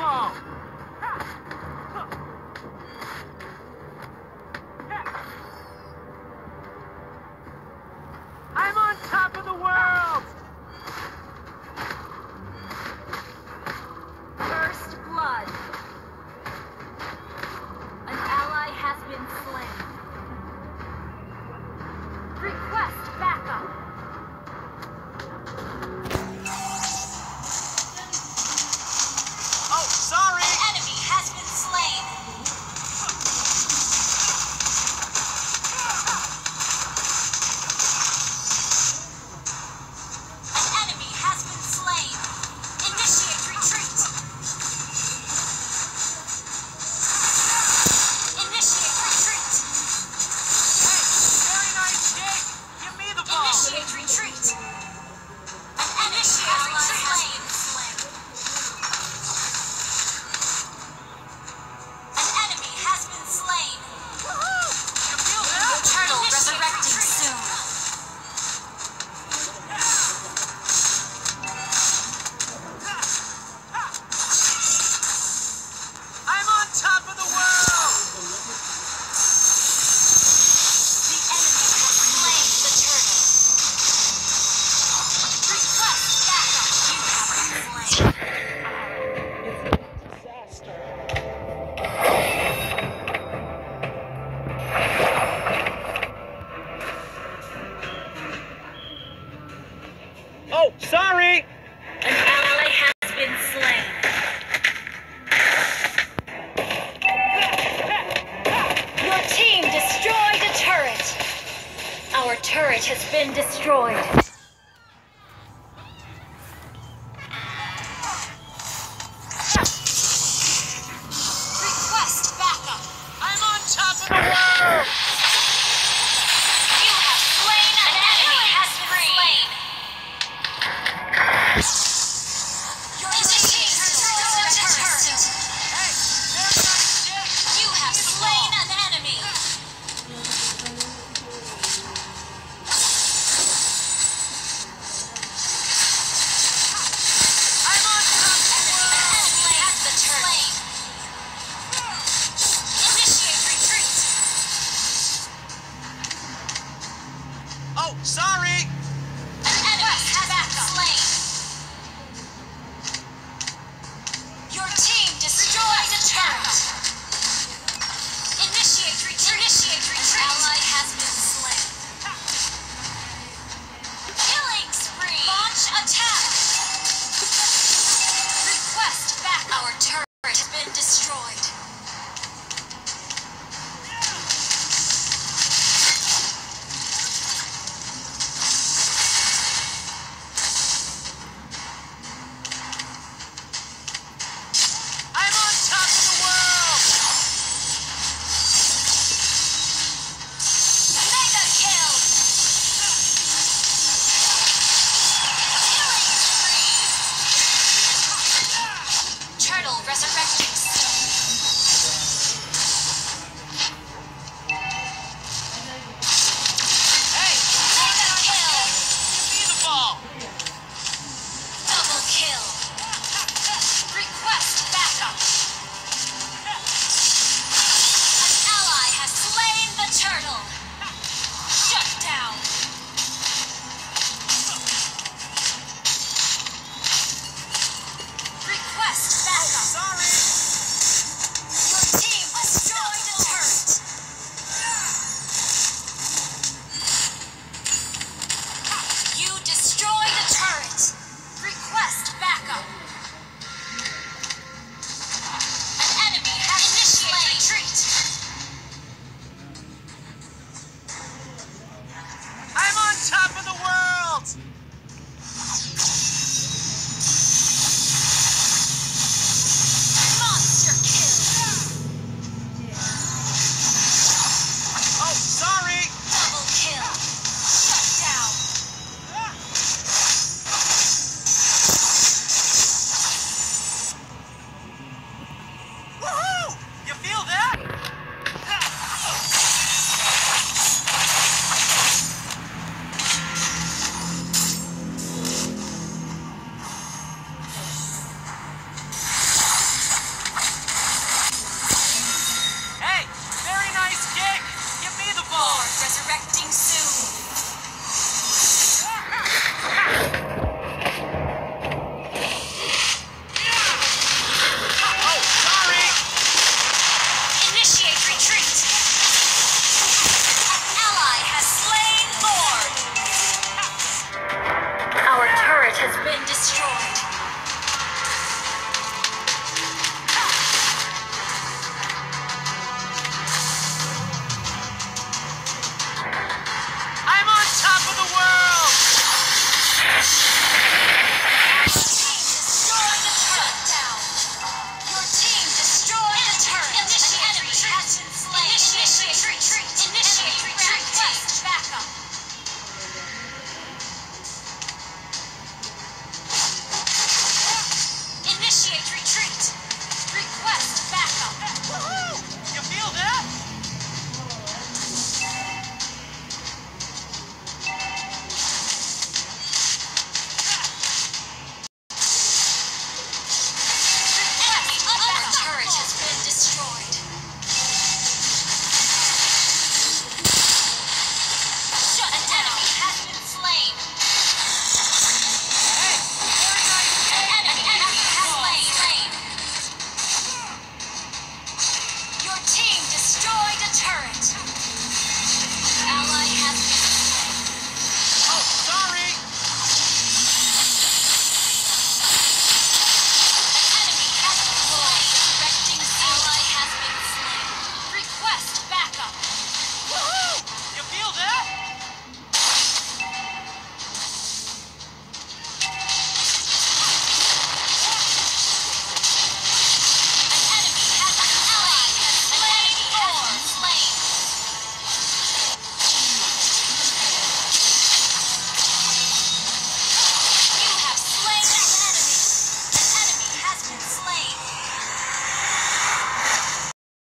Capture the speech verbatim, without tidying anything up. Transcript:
ball! I'm on top of the world! First blood. An ally has been slain. Request backup. Oh, sorry! An enemy has been slain. An enemy has been slain. Initiate retreat. Initiate retreat. Very nice kick! Give me the ball! Initiate retreat. An enemy has been slain. An enemy has been slain. You feel that? Turtle resurrecting soon. I'm on top of the world! The enemy has slain the turtle. Request backup. You have been slain. Oh, sorry! An ally has been slain. Your team destroyed a turret. Our turret has been destroyed. Request backup. I'm on top of the world! You have slain an enemy has been slain. Your team destroyed a turret. Hey, very nice kick! You have slain an enemy. I'm on top of the world! Slain the turret. Initiate retreat. Oh, sorry! An enemy has been slain. destroyed. I'm on top of the world!